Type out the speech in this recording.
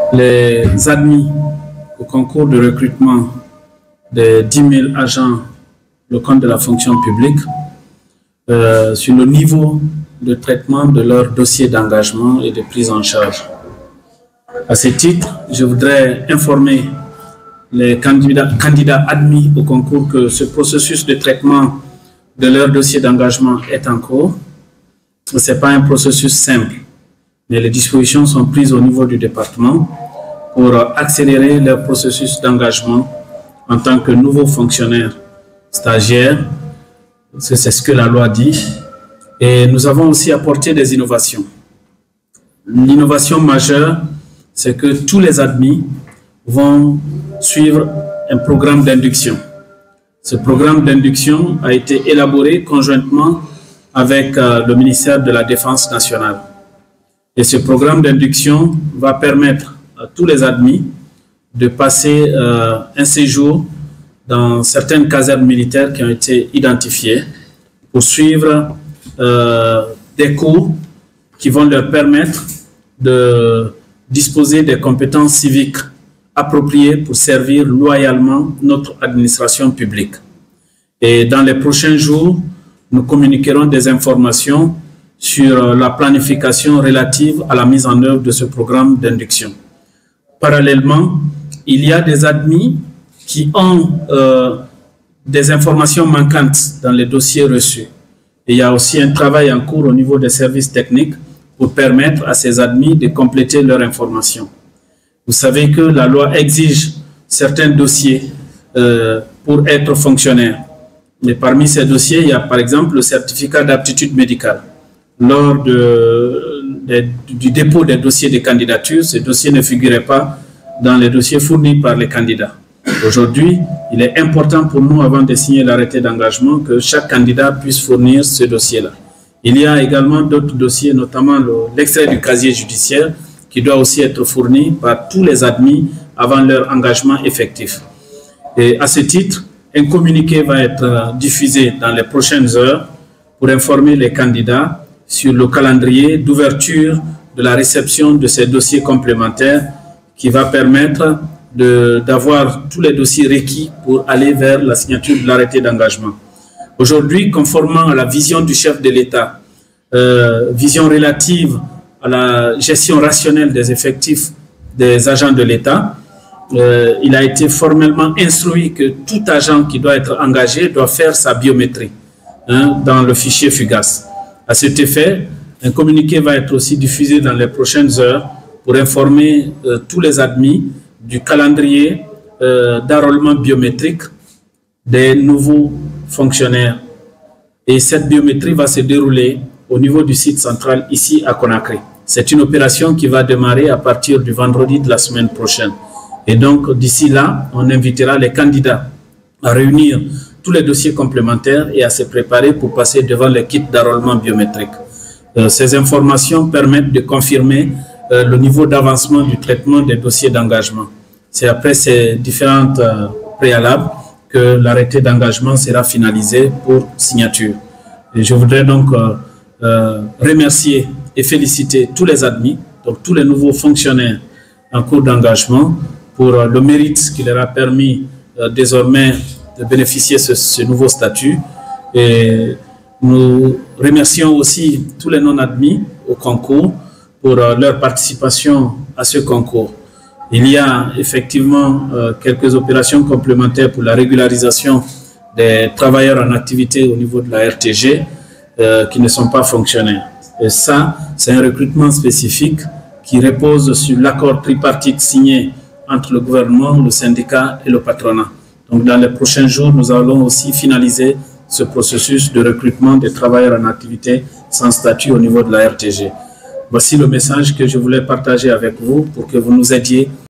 Les admis au concours de recrutement des 10 000 agents le compte de la fonction publique sur le niveau de traitement de leur dossier d'engagement et de prise en charge. À ce titre, je voudrais informer les candidats admis au concours que ce processus de traitement de leur dossier d'engagement est en cours. Ce n'est pas un processus simple, mais les dispositions sont prises au niveau du département pour accélérer leur processus d'engagement en tant que nouveaux fonctionnaires stagiaires. C'est ce que la loi dit. Et nous avons aussi apporté des innovations. L'innovation majeure, c'est que tous les admis vont suivre un programme d'induction. Ce programme d'induction a été élaboré conjointement avec le ministère de la Défense nationale. Et ce programme d'induction va permettre à tous les admis de passer un séjour dans certaines casernes militaires qui ont été identifiées pour suivre des cours qui vont leur permettre de disposer des compétences civiques appropriées pour servir loyalement notre administration publique. Et dans les prochains jours, nous communiquerons des informations sur la planification relative à la mise en œuvre de ce programme d'induction. Parallèlement, il y a des admis qui ont des informations manquantes dans les dossiers reçus. Et il y a aussi un travail en cours au niveau des services techniques pour permettre à ces admis de compléter leurs informations. Vous savez que la loi exige certains dossiers pour être fonctionnaire. Mais parmi ces dossiers, il y a par exemple le certificat d'aptitude médicale. Lors du dépôt des dossiers de candidature, ces dossiers ne figuraient pas dans les dossiers fournis par les candidats. Aujourd'hui, il est important pour nous, avant de signer l'arrêté d'engagement, que chaque candidat puisse fournir ce dossier-là. Il y a également d'autres dossiers, notamment l'extrait du casier judiciaire, qui doit aussi être fourni par tous les admis avant leur engagement effectif. Et à ce titre, un communiqué va être diffusé dans les prochaines heures pour informer les candidats sur le calendrier d'ouverture de la réception de ces dossiers complémentaires qui va permettre d'avoir tous les dossiers requis pour aller vers la signature de l'arrêté d'engagement. Aujourd'hui, conformément à la vision du chef de l'État, vision relative à la gestion rationnelle des effectifs des agents de l'État, il a été formellement instruit que tout agent qui doit être engagé doit faire sa biométrie dans le fichier FUGAS. À cet effet, un communiqué va être aussi diffusé dans les prochaines heures pour informer tous les admis du calendrier d'enrôlement biométrique des nouveaux fonctionnaires. Et cette biométrie va se dérouler au niveau du site central ici à Conakry. C'est une opération qui va démarrer à partir du vendredi de la semaine prochaine. Et donc, d'ici là, on invitera les candidats à réunir tous les dossiers complémentaires et à se préparer pour passer devant les kits d'enrôlement biométrique. Ces informations permettent de confirmer le niveau d'avancement du traitement des dossiers d'engagement. C'est après ces différentes préalables que l'arrêté d'engagement sera finalisé pour signature. Et je voudrais donc remercier et féliciter tous les admis, donc tous les nouveaux fonctionnaires en cours d'engagement pour le mérite qui leur a permis désormais de bénéficier de ce nouveau statut. Et nous remercions aussi tous les non-admis au concours pour leur participation à ce concours. Il y a effectivement quelques opérations complémentaires pour la régularisation des travailleurs en activité au niveau de la RTG qui ne sont pas fonctionnaires. Et ça, c'est un recrutement spécifique qui repose sur l'accord tripartite signé entre le gouvernement, le syndicat et le patronat. Donc dans les prochains jours, nous allons aussi finaliser ce processus de recrutement des travailleurs en activité sans statut au niveau de la RTG. Voici le message que je voulais partager avec vous pour que vous nous aidiez